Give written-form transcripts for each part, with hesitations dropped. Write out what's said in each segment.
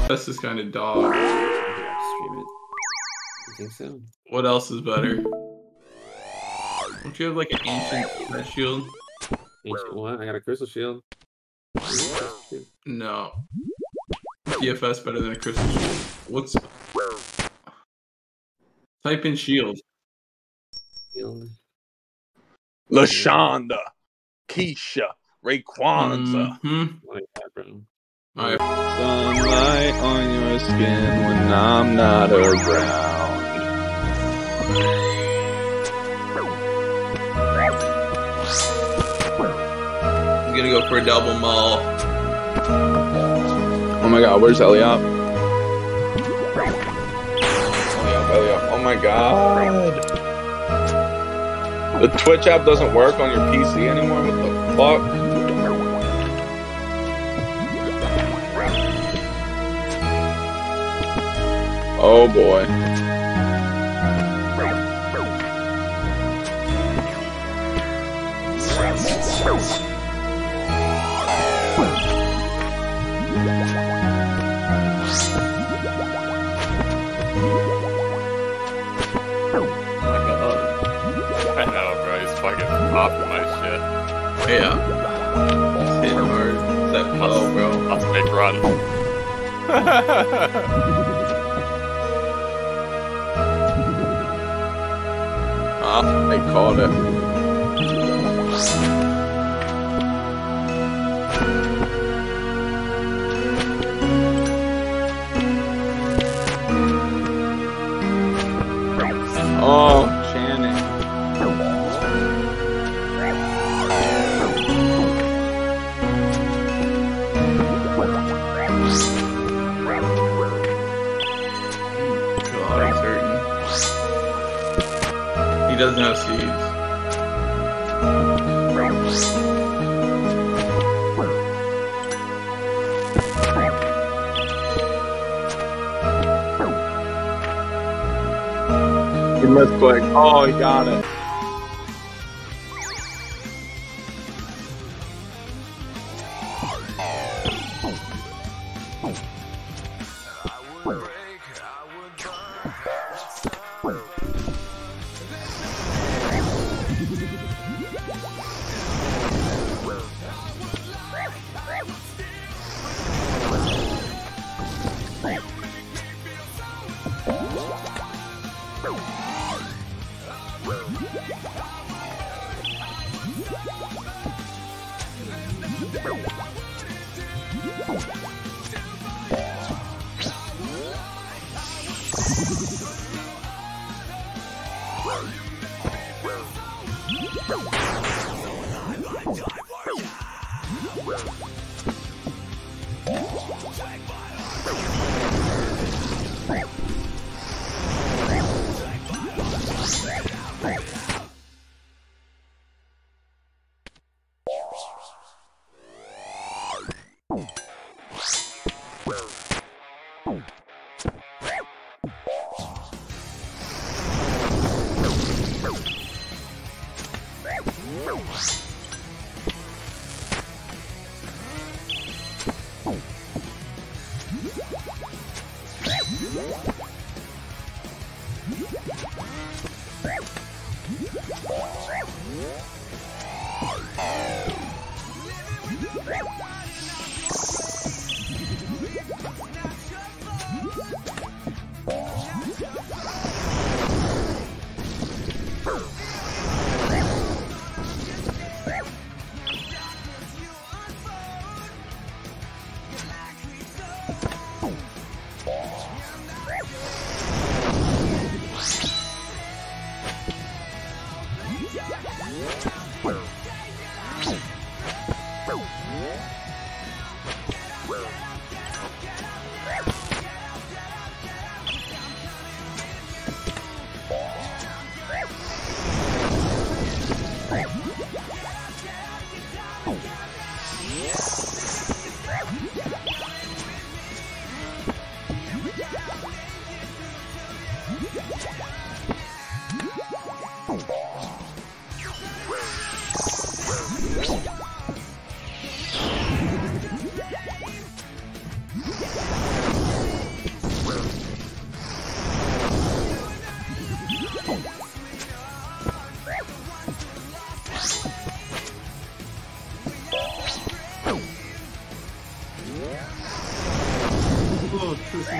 DFS is kind of dog. Stream it. I think so. What else is better? Don't you have like an ancient shield? Ancient what? I got a crystal shield. No. DFS better than a crystal shield. What's... Type in shield. LaShonda, Keisha, Raekwonda. Like that, bro. Alright. Sunlight on your skin when I'm not around. I'm gonna go for a double mull. Oh my god, where's Elliot? Elliot. Oh my god. The Twitch app doesn't work on your PC anymore? What the fuck? Oh boy. I know, bro. He's fucking popping my shit. Yeah. Hitting hard. That low, bro. Let's make run. They called it. Oh, Channing. God, he's hurting. He doesn't have seeds. He misclicked. Oh, he got it.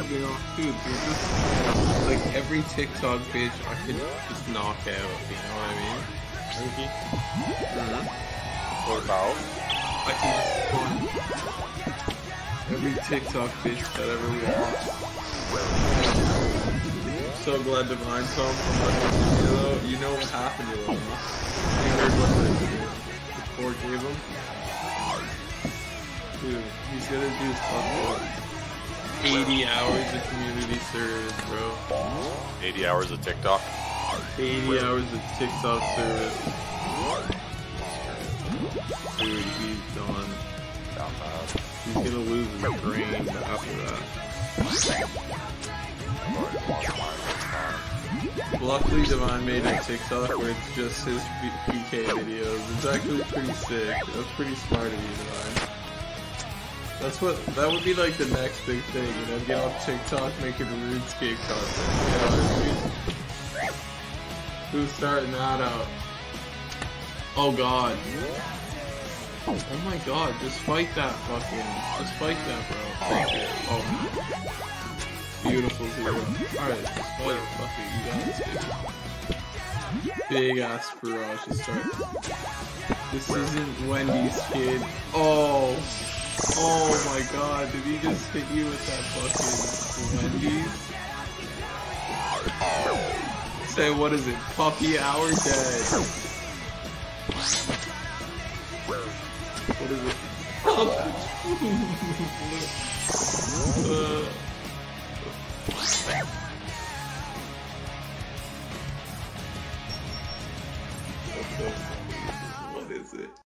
you know, dude, they're just like every TikTok bitch I could just knock out. You know what I mean? What about? I can just find every TikTok bitch that ever walked. I'm so glad Divine saw him from that video. You know what happened to him, huh? You heard what the court gave him? Dude, he's gonna do fucking 80 hours of community service, bro. 80 hours of TikTok? 80 hours of TikTok service. Dude, he's done. He's gonna lose his brain after that. Luckily, Divine made a TikTok where it's just his PK videos. It's actually pretty sick. That's pretty smart of you, Divine. That would be like the next big thing, you know, get off TikTok making RuneScape content, you know what I mean? Who's starting that out? Oh god. Oh my god, just fight that just fight that, bro. Thank you. Oh. Beautiful zero. Alright, just fight it, fuck it, you got this, kid. Big ass barrage to start. This isn't Wendy's, kid. Oh. Oh my god, did he just hit you with that fucking Wendy's? Say, what is it? Puppy hour dead. What is it? What is it?